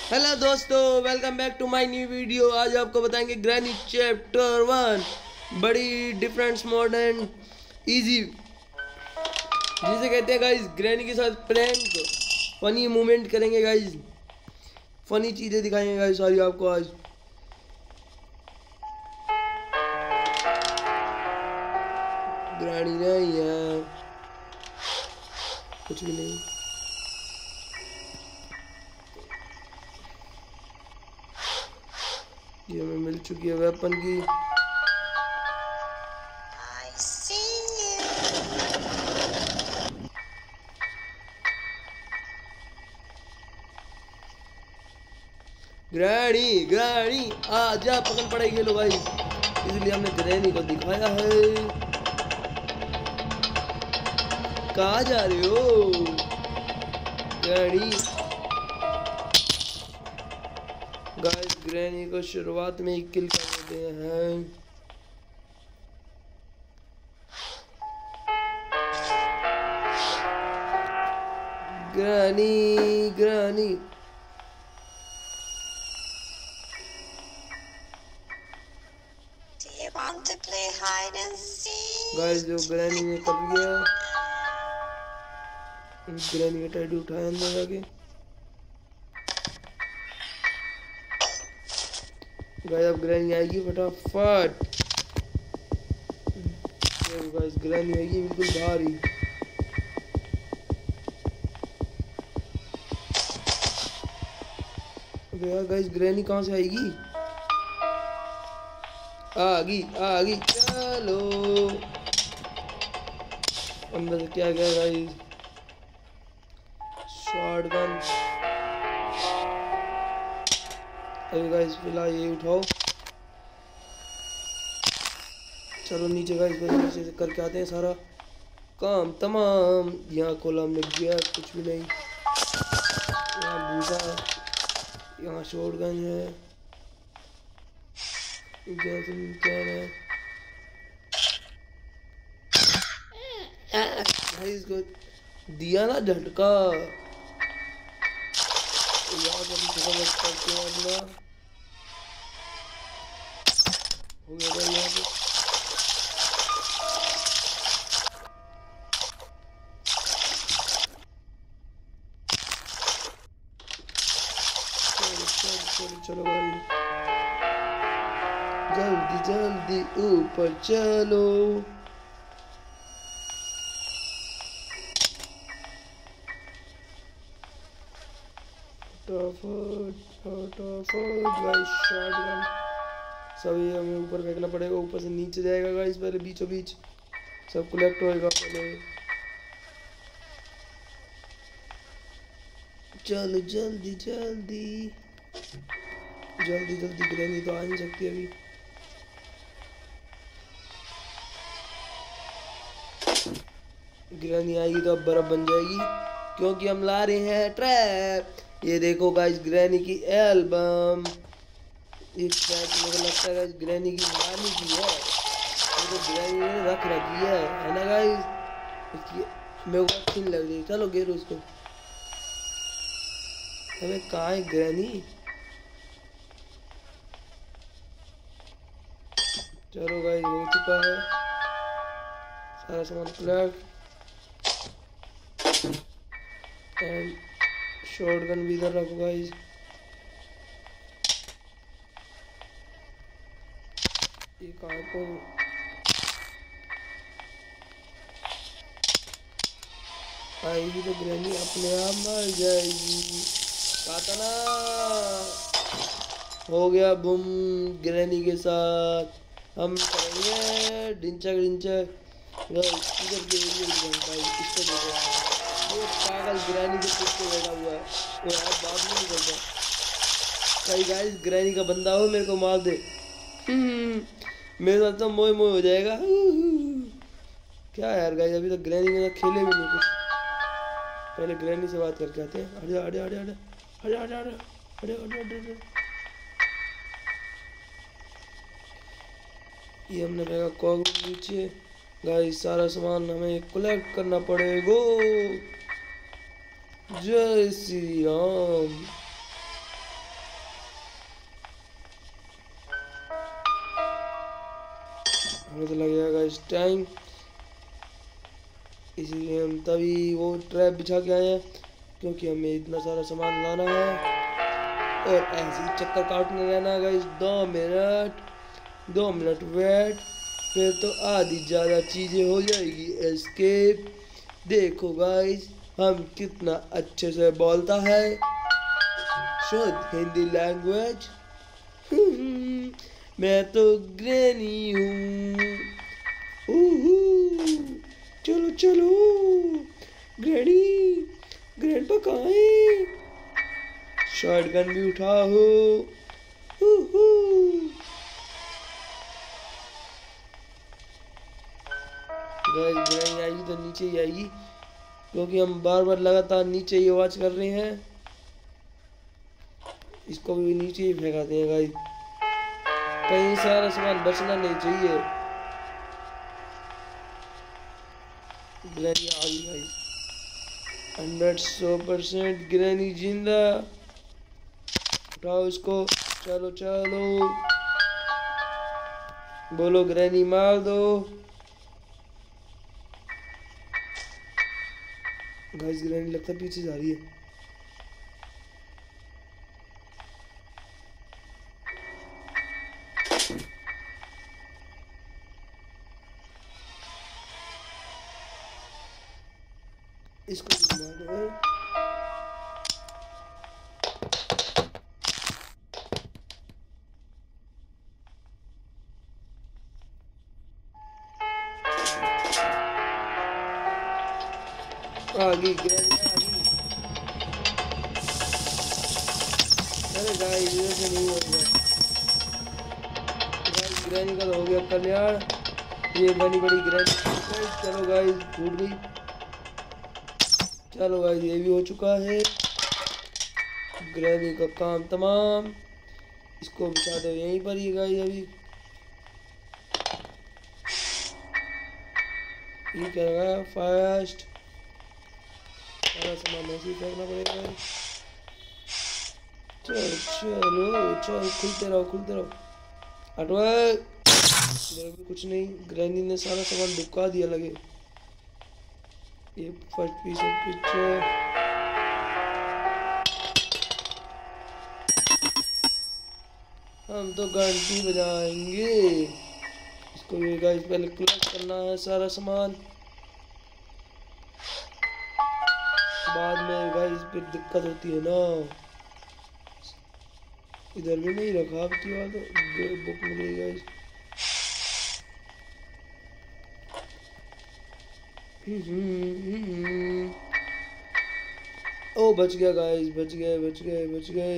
Hello दोस्तों, welcome back to my new video. आज आपको बताएंगे ग्रैनी चैप्टर 1। बड़ी डिफरेंट मॉडर्न इजी जिसे कहते हैं गाइस। ग्रैनी के साथ प्रैंक फनी मोमेंट करेंगे गाइस, फनी चीज़ें दिखाएंगे गाइस सारी आपको आज। ग्रैनी नहीं है, कुछ भी नहीं। ये हमें मिल चुकी है वेपन की। ग्रैनी ग्रैनी आजा, पकड़ पड़ेगी लो भाई, इसलिए हमने ग्रैनी को दिखाया है। कहाँ जा रहे हो ग्रैनी? गाइस ग्रैनी को शुरुआत में ही किल कर देते हैं। ग्रैनी ग्रैनी गाइस जो ग्रैनी ने कर लिया, ग्रैनी का टैटू उठाया अंदर जाके। गाइस अब ग्रैनी आएगी फटाफट। गाइस ग्रैनी आएगी बिल्कुल भारी। अबे यार गाइस ग्रैनी कहाँ से आएगी? आ गई चलो। अंदर से क्या गया गाइस? शॉटगन। अभी गाइस फिलहाल ये उठाओ, चलो नीचे गाइस, नीचे से करके आते हैं सारा काम तमाम। यहाँ खोला हमने गया, कुछ भी नहीं। यहाँ भूसा है, यहाँ शॉटगन है, क्या है भाई? इसको दिया ना झटका। यार करते हैं अपना। हो गया भाई यहाँ पे। चलो भाई जल्दी जल्दी ऊपर चलो। फटाफट फटाफट गाइस, शॉटगन सभी हमें ऊपर फेंकना पड़ेगा। ऊपर से नीचे जाएगा गाइस, पहले बीचों बीच सब कलेक्ट होएगा पहले। चलो जल्दी जल्दी जल्दी जल्दी, ग्रैनी तो आ नहीं सकती अभी। ग्रैनी आएगी तो अब बर्फ बन जाएगी, क्योंकि हम ला रहे हैं ट्रैप। ये देखो गाइस ग्रैनी की एल्बम। ये ट्रैप मुझे लगता है गाइस ग्रैनी की नानी की है, तो ग्रैनी ने रख रखी है ना गाइस? मेरे को अच्छी लग रही है। चलो घेरो उसको। अबे कहाँ है ग्रैनी? चलो गाइस हो चुका है सारा सामान कलेक्ट। एंड शॉटगन भी इधर रखो गाइस। ये कहाँ को आएगी तो ग्रैनी अपने आप मर जाएगी। काटा ना हो गया बुम। ग्रैनी के साथ हम करेंगे डिंचक डिंचक। इधर के भाई इसको देखो, ये पागल ग्रैनी के पीछे बैठा हुआ है। वो यार बात नहीं निकलता। कहीं गाइस ग्रैनी का बंदा हो मेरे को मार दे, मेरे साथ तो मोह मोह हो जाएगा। क्या यार गाइस, अभी तो ग्रैनी के साथ खेले भी नहीं कुछ। पहले ग्रैनी से बात करके आते हैं। हटे हटे हटे हटे हटे हटे हटे हटे हटे हटे। ये हमने फेंका कॉग नीचे। गाइस सारा सामान हमें कलेक्ट करना पड़ेगा। जय श्री राम। इस टाइम, इसीलिए हम तभी वो ट्रैप बिछा के आए हैं, क्योंकि हमें इतना सारा सामान लाना है और ऐसे ही चक्कर काटने रहना है गाइस। 2 मिनट वेट, फिर तो आधी ज़्यादा चीज़ें हो जाएगी एस्केप। देखो गाइस हम कितना अच्छे से बोलता है शुद्ध हिंदी लैंग्वेज। मैं तो ग्रैनी हूँ। चलो चलो, ग्रैनी, ग्रैंडपा कहाँ है? शॉटगन भी उठाओ। गाइस ग्रैनी आएगी तो नीचे ही आएगी, क्योंकि हम बार बार लगातार नीचे ही आवाज कर रहे हैं। इसको भी नीचे ही फेंकाते हैं गाइस, कहीं सारा सामान बचना नहीं चाहिए। ग्रैनी आ गई गाइस, 100% ग्रैनी जिंदा। उठाओ इसको, चलो चलो, बोलो ग्रैनी मार दो। गाइस ग्रैनी लगता है पीछे जा रही है। इसको भी मार दो। आ गई ग्रैनी, आ गई। अरे गाइस इधर से नहीं होगा। गाइस ग्रैनी का तो हो गया कल्याण। ये बड़ी बड़ी ग्रैनी, चलो गाइस फूट गई। चलो गाइस ये भी हो चुका है, ग्रैनी का काम तमाम। इसको बिछा दो यहीं पर ही गाइस। अभी ये क्या लगा फास्ट, सारा सामान ऐसे ही फेंकना पड़ेगा। चलो चल, खुलते रहो खुलते रहो। हटवा, भी कुछ नहीं, ग्रैनी ने सारा सामान दुबका दिया लगे। ये फर्स्ट पीस ऑफ पिक्चर, हम तो घंटी बजाएंगे। इसको ये गाइस पहले कलेक्ट करना है सारा सामान, बाद में गाइस फिर दिक्कत होती है ना। इधर भी नहीं रखा, अब की बात बुक मिलेगी गाइस। ओ बच गया गाइस, बच गए बच गए बच गए।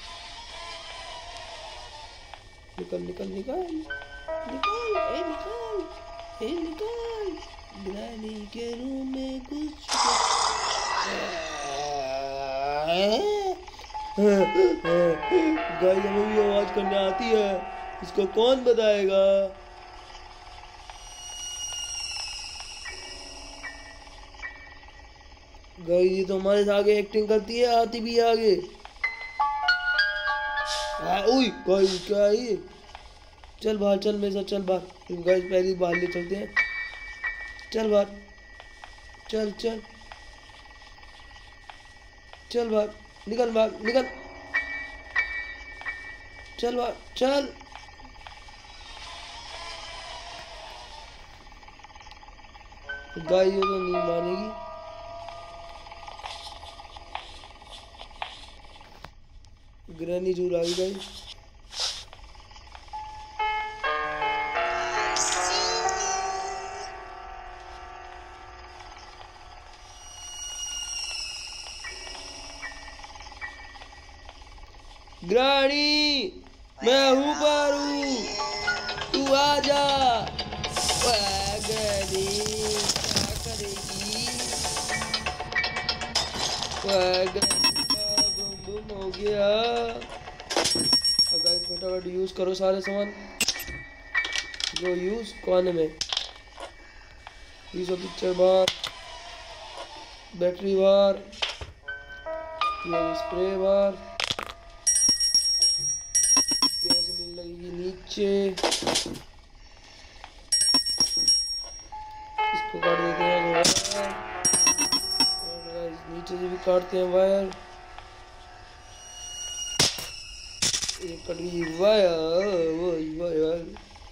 निकल निकल निकल निकल, ए निकल, ए निकल। ग्रैनी के रूम में कुछ गाइस हमें भी आवाज करने आती है, इसको कौन बताएगा? गाइस ये तो हमारे से आगे एक्टिंग करती है, आती भी है आगे। ओए गाइस क्या है ये? चल बाहर, चल मेरे साथ चल बाहर। गाइस पहले बाहर ले चलते हैं, चल बाहर, चल चल चल बाहर, निकल बाहर निकल, चल बाहर चल। गाइस ये तो नहीं मानेगी। ग्रैनी जरूर आ गई गाइस। ग्रैनी मैं हूँ बारू, तू आजा। ग्रैनी क्या करेगी? बम बम हो गया। गाइस फटाफट यूज करो सारे सामान जो यूज कोने में। Use of picture bar, battery bar, spray bar, gas लगेगी नीचे। भी काटते हैं वायर। ये कट गई वायर वायर।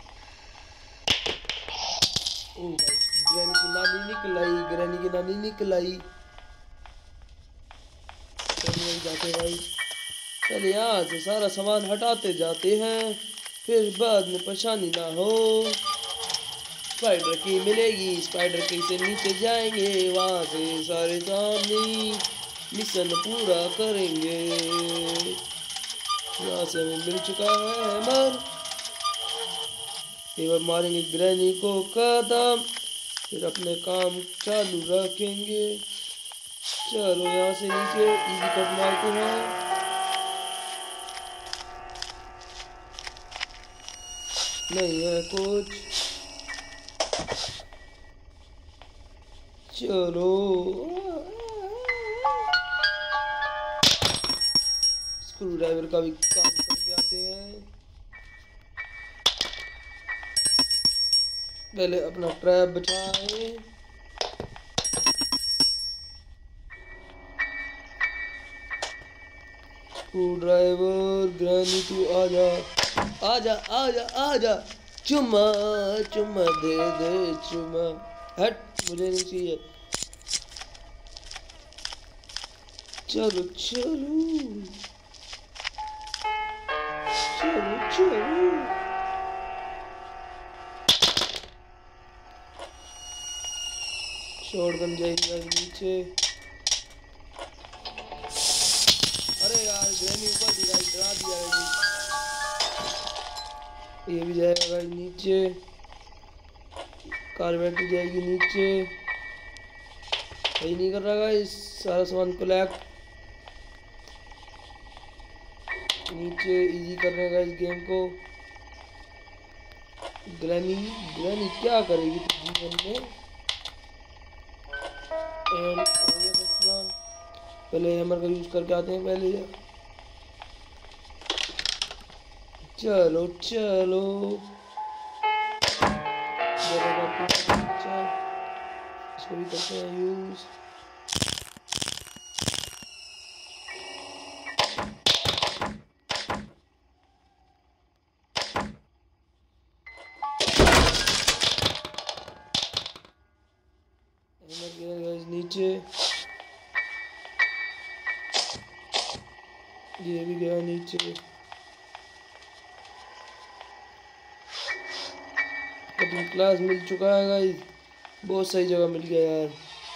ओ भाई ग्रैनी की नानी निकल आई, ग्रैनी की नानी निकल आई। चलिए जाते भाई, चलिए यहाँ से सारा सामान हटाते जाते हैं, फिर बाद में परेशानी ना हो। स्पाइडर की मिलेगी, स्पाइडर की से नीचे जाएंगे, वहाँ से सारे सामने मिशन पूरा करेंगे। यहाँ से हमें मिल चुका है हैमर, एक बार मारेंगे ग्रैनी को खत्म, फिर अपने काम चालू रखेंगे। चलो यहाँ से नीचे इजी कट मारते हैं। नहीं है कुछ, चलो स्क्रू ड्राइवर का भी काम करके आते हैं। पहले अपना ट्रैप बचाए। स्क्रू ड्राइवर ग्रैनी तू आजा आजा आजा आजा, चुम्मा चुम्मा दे दे चुम्मा। हट, मुझे नहीं चाहिए। चलो चलो चलो चलो, शॉटगन जाएगी नीचे। अरे यार ग्रैनी ऊपर भी गाइस डरा दिया है। ये भी जाएगा गाइस नीचे, कार बैटरी जाएगी नीचे। सही नहीं कर रहा गाइस, सारा सामान कलेक्ट नीचे। इजी कर रहे हैं गाइस गेम को। ग्रैनी ग्रैनी क्या करेगी जीवन में। पहले हैमर का यूज करके आते हैं पहले। चलो चलो, इसको भी करते हैं यूज। नीचे ये भी गया नीचे। कटिंग क्लास मिल चुका है गाइस, बहुत सही जगह मिल गया यार।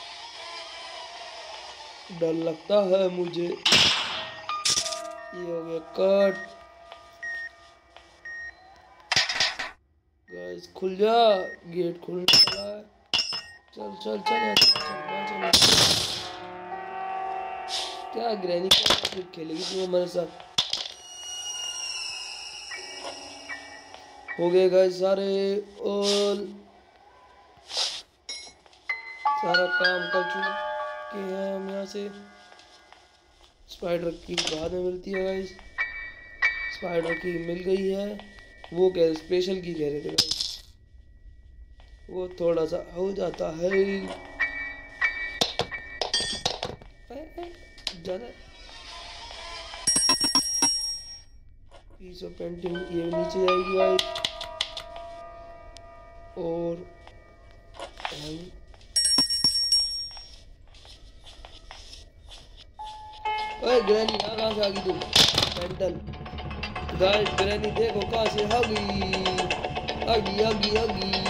डर लगता है मुझे। ये हो गया कट। गाइस खुल जा, गेट खुलने वाला है। चल चल चल चल चल। क्या ग्रैनी क्या खेलेगी तू हमारे साथ। हो गए गाइस सारे, और सारा काम कर चुके हैं हम। यहाँ से स्पाइडर की बाद में मिलती है गाइस। स्पाइडर की मिल गई है। वो कह स्पेशल की कह रहे थे गाइस, वो थोड़ा सा हो जाता है ज़्यादा। पीस ऑफ पेंटिंग ये नीचे जाएगी गाइस। और ओए ग्रैनी यहाँ कहाँ से आ गई तू मेंटल। गाइस ग्रैनी देखो कहाँ से आ गई, आ गई आ गई आ गई।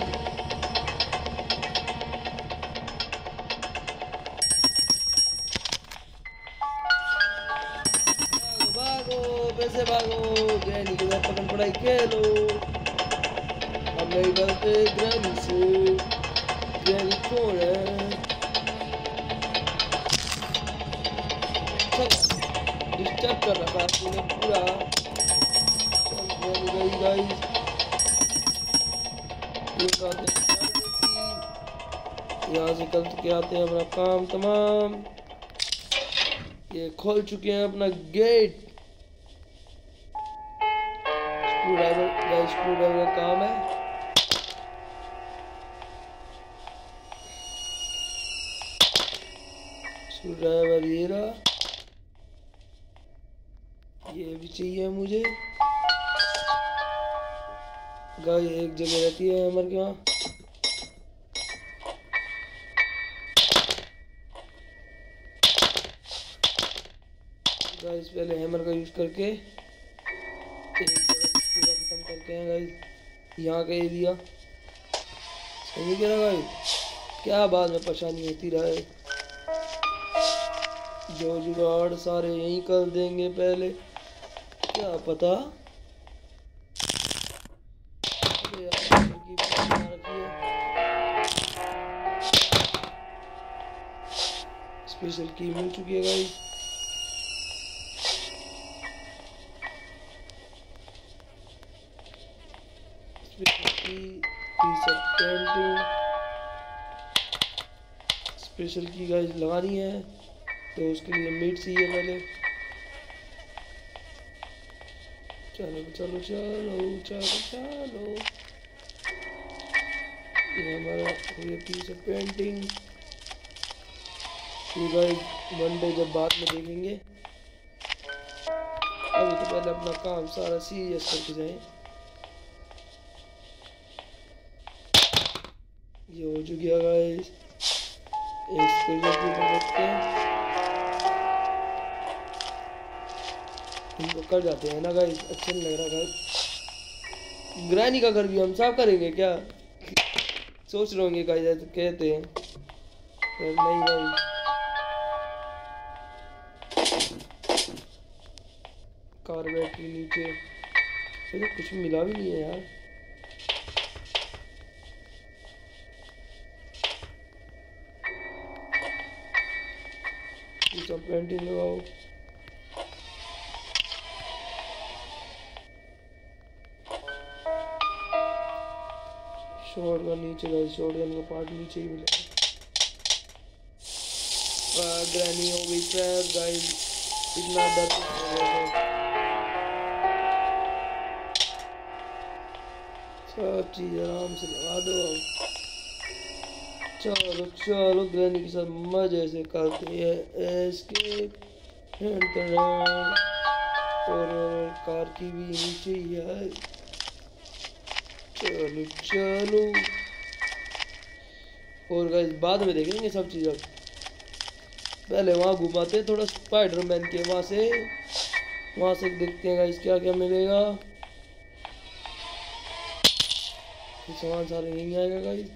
कैसे भागो, ग्रैनी के साथ पकड़ पड़ाई खेलो। हम नहीं डरते ग्रैनी से, ग्रैनी कौन है। डिस्टर्ब कर रखा है तूने पूरा। चल ग्रैनी गई गाइस। यहाँ से कल के आते हैं अपना काम तमाम। ये खोल चुके हैं अपना गेट। स्क्रू ड्राइवर का काम है। स्क्रू ड्राइवर ये रहा, ये भी चाहिए मुझे। गाइस एक जगह रहती है हैमर के वहाँ। गाइस पहले हैमर का यूज करके एक जगह पूरा खत्म करके हैं गाइस यहाँ का एरिया। सही कह रहा गाइस, क्या बाद में परेशानी होती रहे। जो जुगाड़ सारे यहीं कर देंगे पहले, क्या पता। स्पेशल की मिल चुकी है गाइस। स्पेशल की गाइस लगानी है तो उसके लिए मीट चाहिए पहले। चलो चलो चलो चलो चलो, ये हमारा ये पीस ऑफ पेंटिंग। ये गाइस वन डे जब बाद में देखेंगे, अभी तो पहले अपना काम सारा सीरियस करके जाएं। ये हो चुकी है गाइस। एक स्पेशल की देखते हैं, इनको कर जाते हैं ना गाइस, अच्छा नहीं लग रहा गाइस। ग्रैनी का घर भी हम साफ करेंगे क्या? सोच रहे होंगे गाइस ऐसे कहते हैं, पर नहीं गाइस। कार बैटरी नीचे, तो कुछ मिला भी नहीं है यार। सब पेंटिंग लगाओ। शॉटगन नीचे गाइस, शॉटगन का पार्ट नीचे ही मिलेगा। ग्रैनी हो गई ट्रैप गाइस, इतना डर हो गया। सब चीज आराम से लगा दो। चलो चलो ग्रैनी के साथ मजे से करते हैं एस्केप। और कार की भी नीचे ही है। चलो चलो, और गाइस बाद में देखेंगे सब चीज़। अब पहले वहाँ घुमाते हैं थोड़ा स्पाइडरमैन के, वहाँ से देखते हैं गाइस क्या क्या मिलेगा। सामान सारे यहीं आएगा गाइस।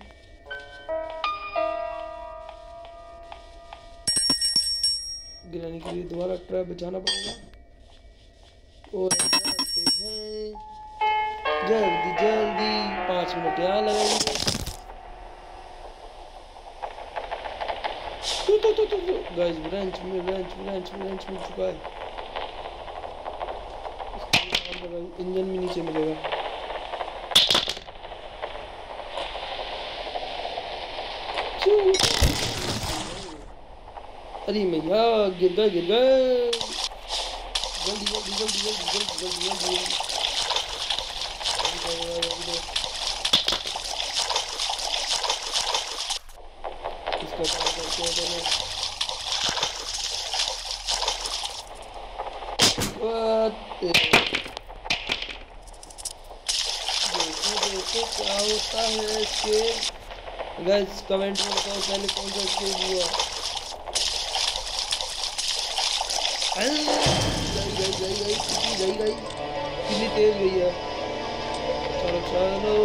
गिराने के लिए दोबारा ट्रैप बिछाना पड़ेगा। और हैं जल्दी जल्दी 5 मिनट यहाँ लगाएंगे। गाइस ब्रांच मिल चुका है। इंजन भी नीचे मिलेगा। अरे भैया गिर गए जल्दी इसका काम करते हैं देखो क्या होता है इसके। गाइस कमेंट में बताओ पहले कौन सा स्केप हुआ। गई कितनी तेज गई है। चलो चलो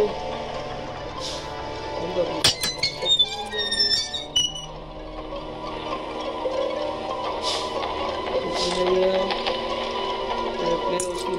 उसकी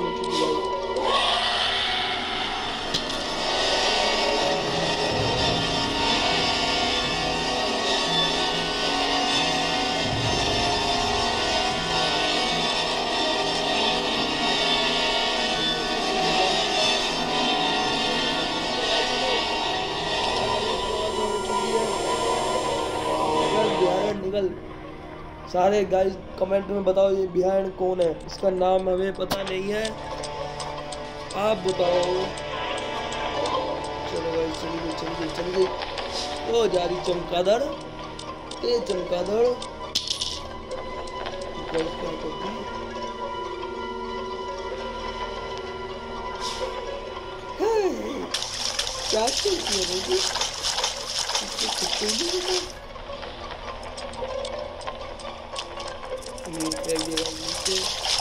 सारे गाइस कमेंट में बताओ ये बिहाइंड कौन है। इसका नाम हमें पता नहीं है, आप बताओ। चलो गाइस चल गई। ओ जा रही चमगादड़, ये चमगादड़ गाइस क्या कर दी। क्या चलती है मुझे कुत्ते नहीं पता। मीट फेंक दिया नीचे।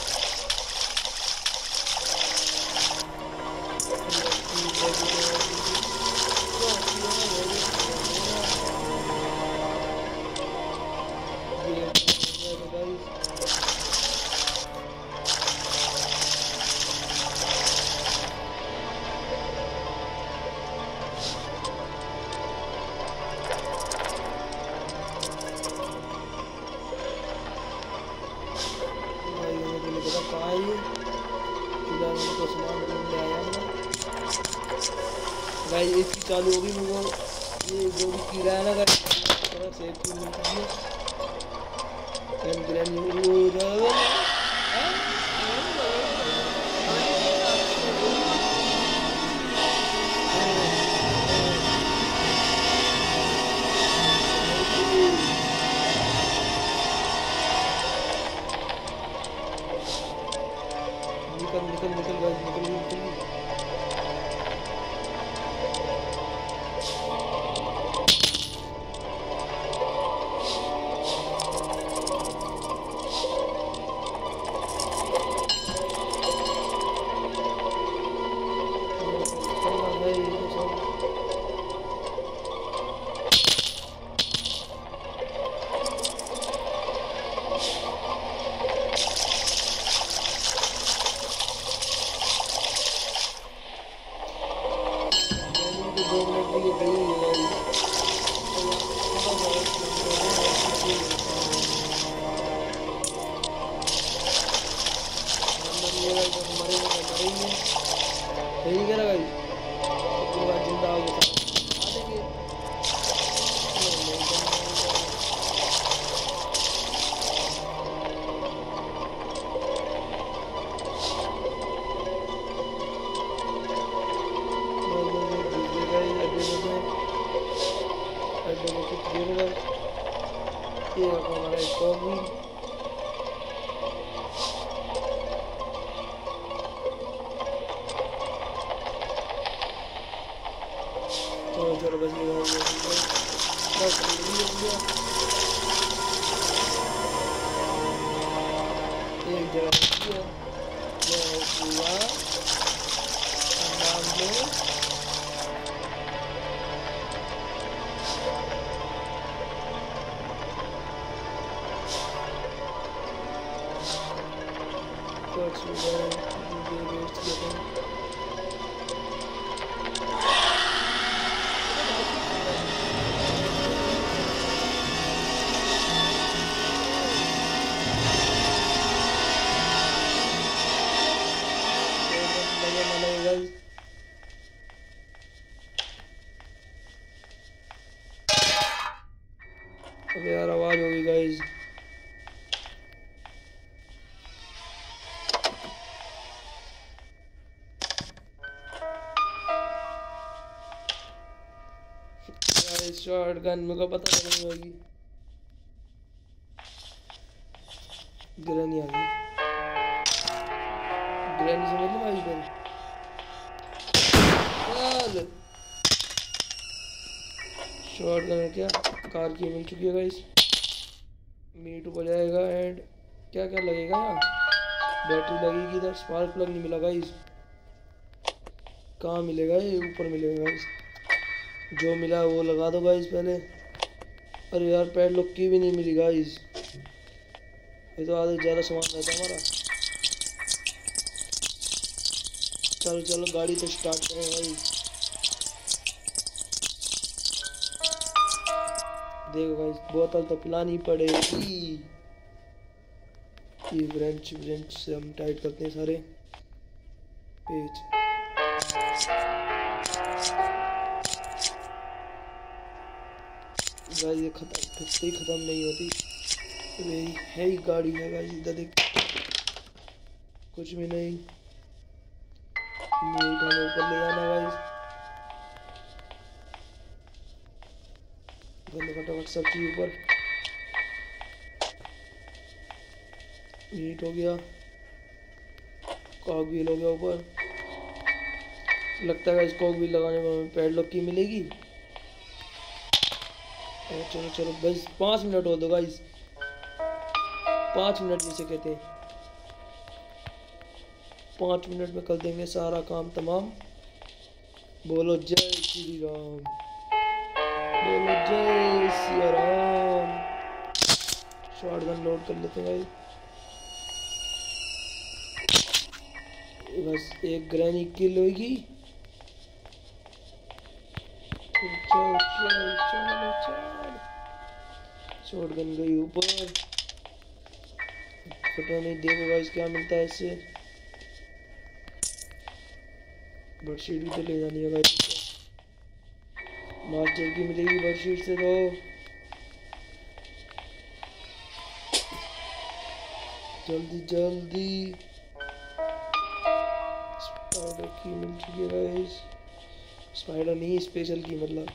गाइस इसकी चालू होगी मुझे ये जो भी कीड़ा है ना गाइस थोड़ा सेफ फील नहीं कीजिए। निकल निकल निकल गाइस निकल निकल। ये हमारा एक और भी चलो बस एक जगह अबे यार आवाज होगी गाइस। शॉर्ट गन मेरे को पता नहीं होगी। ग्रैनी आ गई। ग्रैनी से मतलब आई इधर चल। शॉर्ट गन क्या कार की मिल चुकी है गाइस। मीट हो जाएगा एंड क्या क्या लगेगा यार। बैटरी लगेगी इधर। स्पार्क प्लग नहीं मिला गाइस। कहाँ मिलेगा ये ऊपर मिलेगा गाइस। जो मिला वो लगा दो गाइस पहले। अरे यार पैडलॉक की भी नहीं मिली गाइस। ये तो आधे ज़्यादा सामान रहता हमारा। चलो चलो गाड़ी तो स्टार्ट करें गाइस। देखो गाइस बोतल तो पिलानी पड़ेगी। ये ब्रेंच से हम टाइट करते हैं सारे पेज। गाइस ये ठुकते ही खत्म नहीं होती। मेरी है ही गाड़ी है गाइस। इधर देख कुछ भी नहीं। ऊपर ले जाना गाइस। फटाफट सब चीज ऊपर। मीट हो गया, कॉक व्हील हो गया ऊपर। लगता है इस कॉक व्हील लगाने में हमें पैडलॉक की मिलेगी। और चलो चलो बस 5 मिनट हो दो गाइस, 5 मिनट जिसे कहते हैं। 5 मिनट में कर देंगे सारा काम तमाम। बोलो जय श्री राम, बोलो जय सिया राम। शॉटगन लोड कर लेते हैं बस, एक ग्रैनी किल होगी। चल चल चल चल, शॉटगन गई ऊपर। पता नहीं, देखो गाइस क्या मिलता है इससे। बेडशीट भी तो ले जानी है गाइस, मास्टर की मिलेगी बेडशीट से तो। जल्दी जल्दी, स्पाइडर की मिल चुकी है गाइस। स्पाइडर नहीं, स्पेशल की मतलब।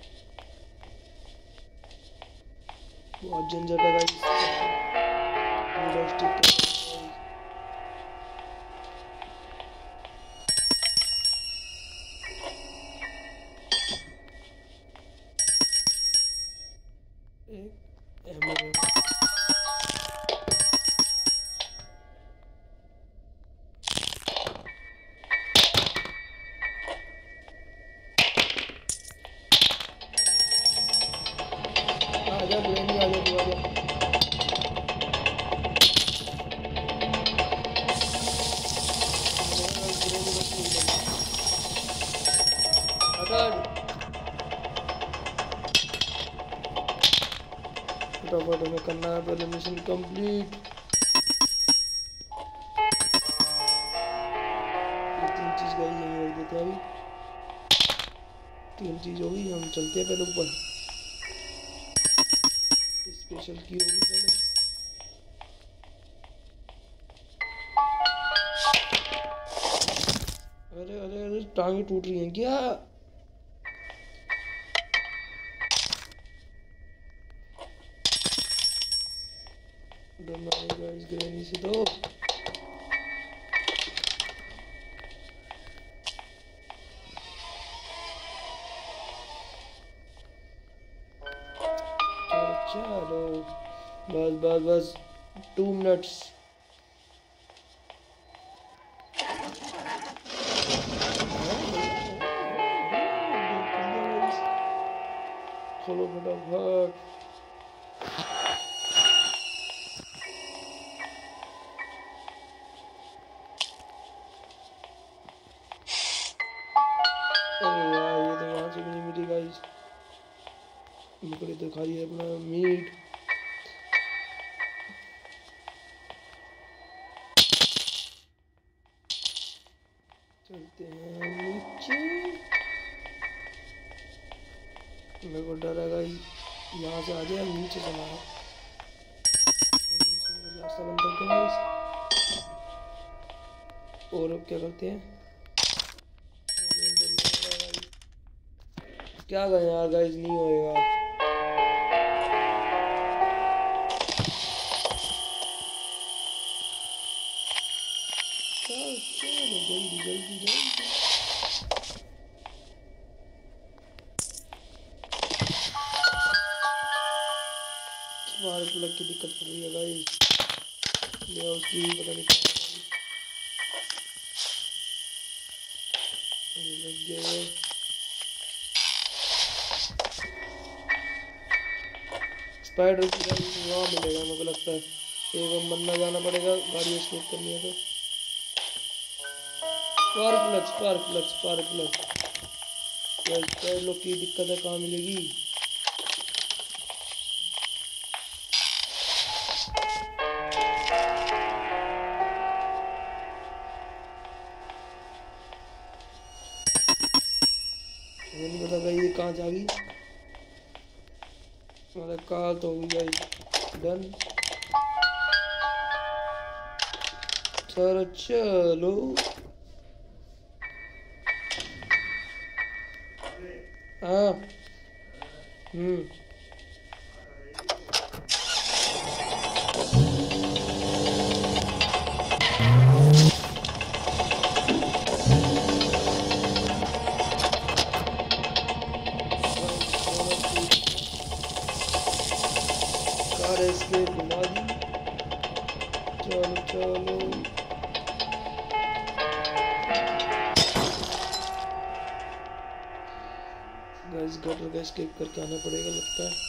बहुत झंझट है गाइस। फटाफट हमें करना है पहले मिशन कंप्लीट। ये 3 चीज गई यहीं रख देते हैं अभी। 3 चीज होगी, हम चलते हैं पहले ऊपर। स्पेशल की होगी पहले। अरे अरे अरे, टांगे टूट रही हैं क्या? गाइस ग्रैनी से दो। चलो बस बस बस 2 मिनट्स। चलो फटाफट। अरे यार, ये तो वहां से भी नहीं मिली गाइस। मुकड़ी तो खाई है अपना मीट। चलते हैं नीचे। मेरे को डर है गाइस, यहाँ से आ जाए, नीचे चला है। रास्ता बंद करते हैं गाइस। और अब क्या करते हैं? क्या करें यार गाइस, नहीं होएगा। चलो जल्दी जल्दी जल्दी। स्पार्क प्लग की दिक्कत पड़ रही है गाइस, या उसकी पता नहीं क्या लग गया। स्पाइडर की गाइस वहाँ मिलेगा मेरे को लगता है। एक बार मरना जाना पड़ेगा, गाड़ी स्किप करनी है तो। Spark plug spark plug spark plug. Spider की दिक्कत है, कहाँ मिलेगी? नहीं पता भाई ये कहाँ जाएगी। हमारा कार तो हो गया डन। चलो चलो। हाँ गटर का एस्केप करके आना पड़ेगा लगता है।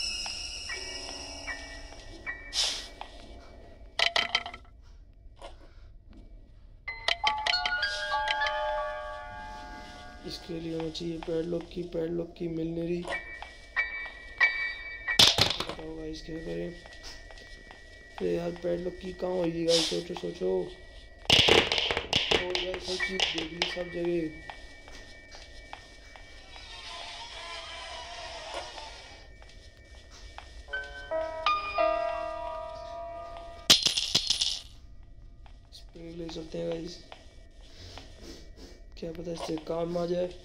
इसके लिए हमें चाहिए पैडलॉक की मिल नहीं रही। बताओ गाइस क्या करें। अरे यार पैडलॉक की कहाँ होगी गाइस, सोचो। और गाइस हर चीज़ देख ली सब जगह। स्प्रिंग ले चलते हैं गाइस, क्या पता इससे काम आ जाए।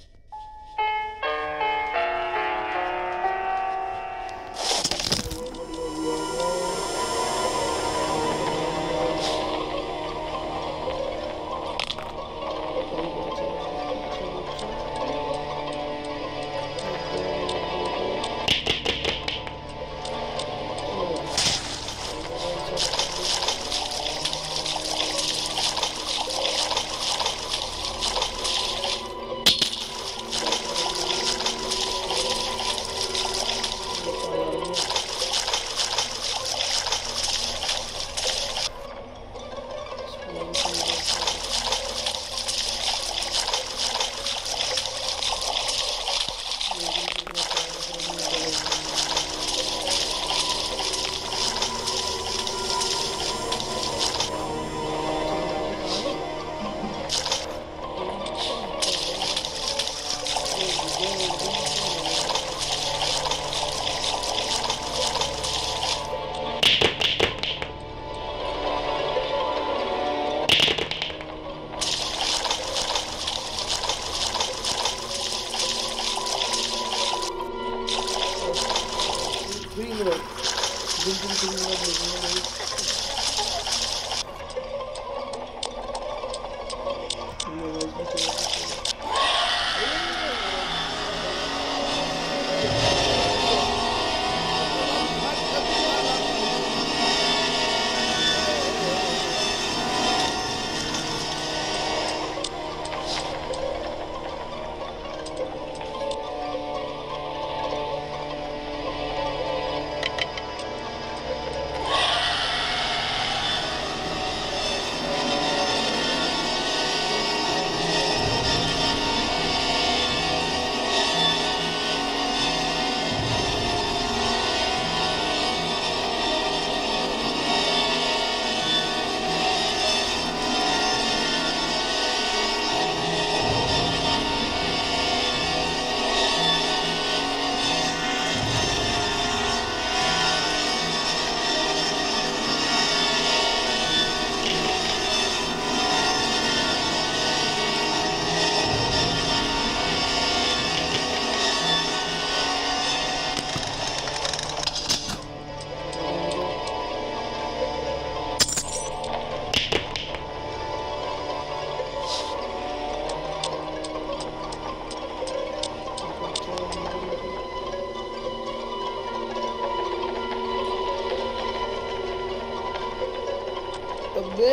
अबे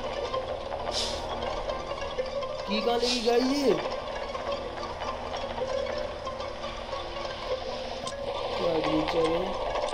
की कहाँ लेगी गाइस ये, क्या ग्लिचर है।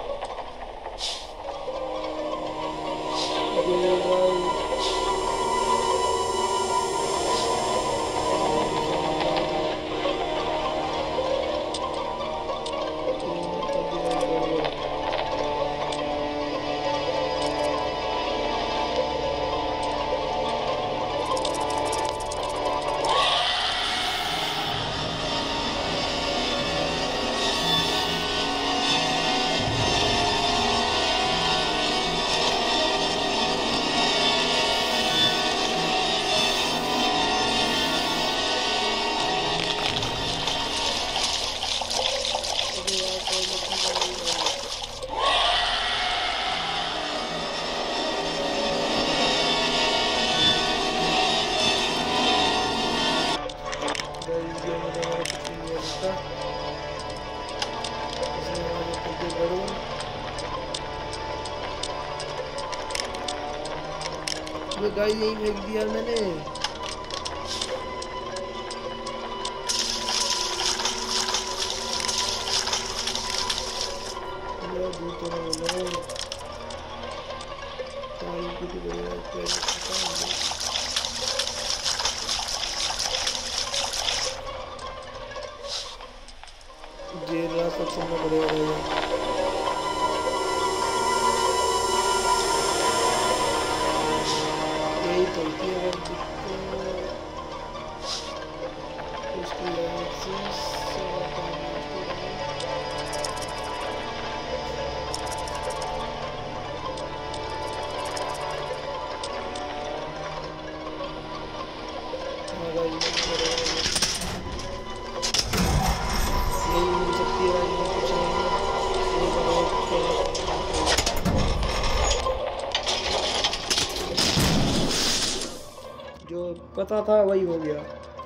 गाइस यही फेंक दिया मैंने। यार दूर तो ना बोलो ताली कितनी बढ़िया पता जेल रास्ता चुनना पड़ेगा भाई यही चलती है अगर उसकी जो पता था वही हो गया।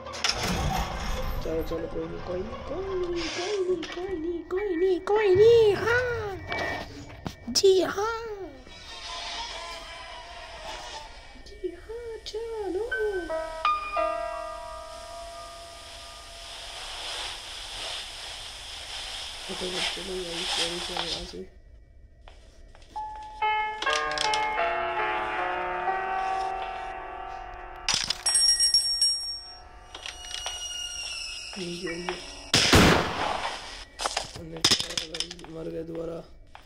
चलो चलो कोई नहीं कोई नहीं कोई नहीं कोई नहीं कोई नहीं कोई नहीं कोई नहीं हाँ जी हाँ जी हाँ चलो चलो यहाँ से मर गए दोबारा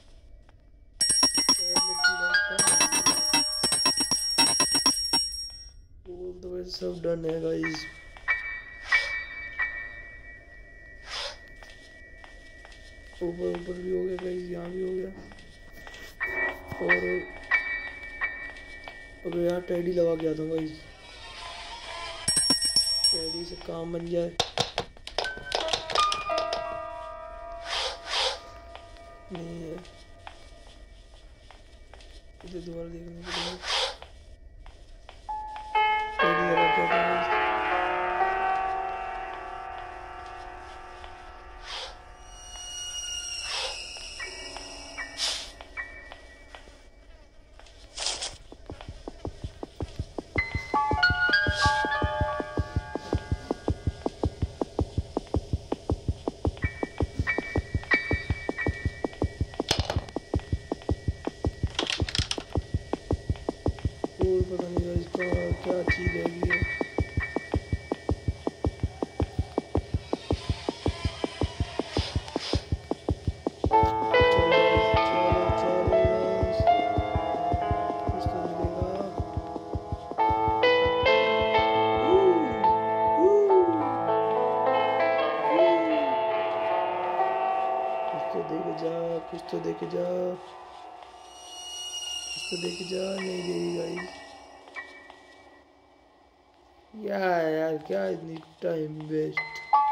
तो सब डन है गाइस। ऊपर भी हो गया गाइस यहाँ भी हो गया और अब यार टेडी लगा के आता हूँ गाइस टेडी से काम बन जाए। नहीं है इधर दोबारा देखने के लिए टेडी लगा के आता हूँ। पता नहीं गाइस इसका क्या चीज़ हैगी है। कुछ तो देखे जा नहीं दे रही गाइस यार क्या इतनी टाइम वेस्ट।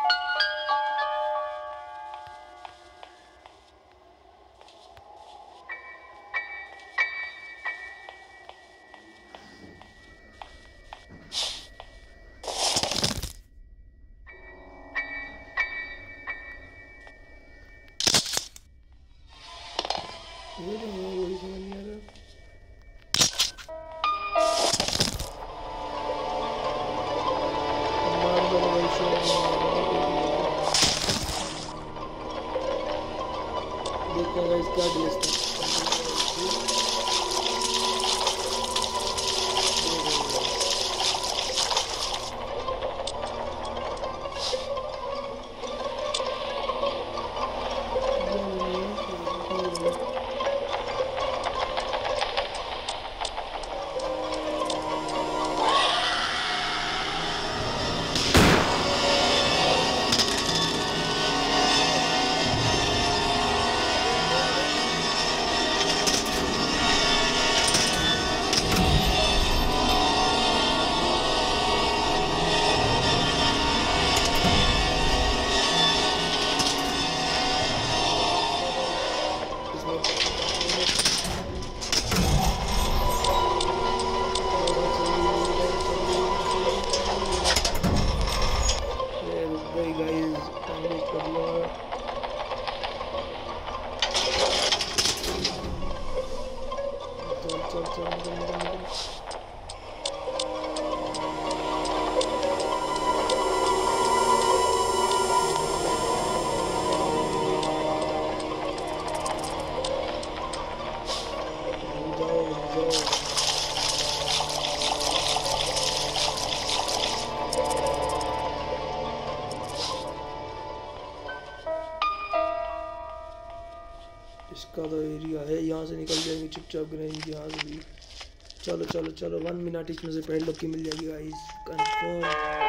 ये तो वही समझ नहीं आ रहा। देखते हैं इसका डिलीट यहाँ से निकल जाएंगे चुपचाप ग्रैनी के यहाँ से भी। चलो चलो चलो 1 मिनट इसमें से पैडलॉक की मिल जाएगी गाइस कंफर्म।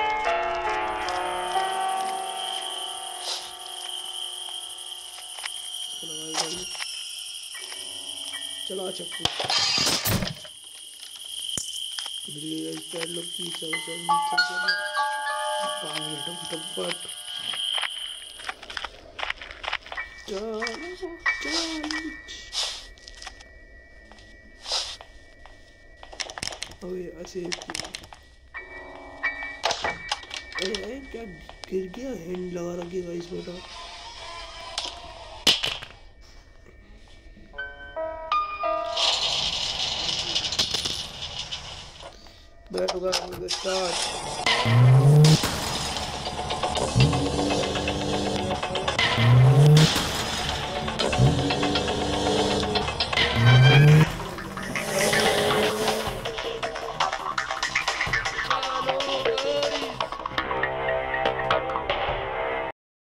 चलो चक्कू मिल गई गाइस पैडलॉक की। चलो चलो फटाफट अरे ऐसे अरे क्या गिर गया, हैंड लगा रखिएगा इस बेटा। बैठ होगा स्टार्ट।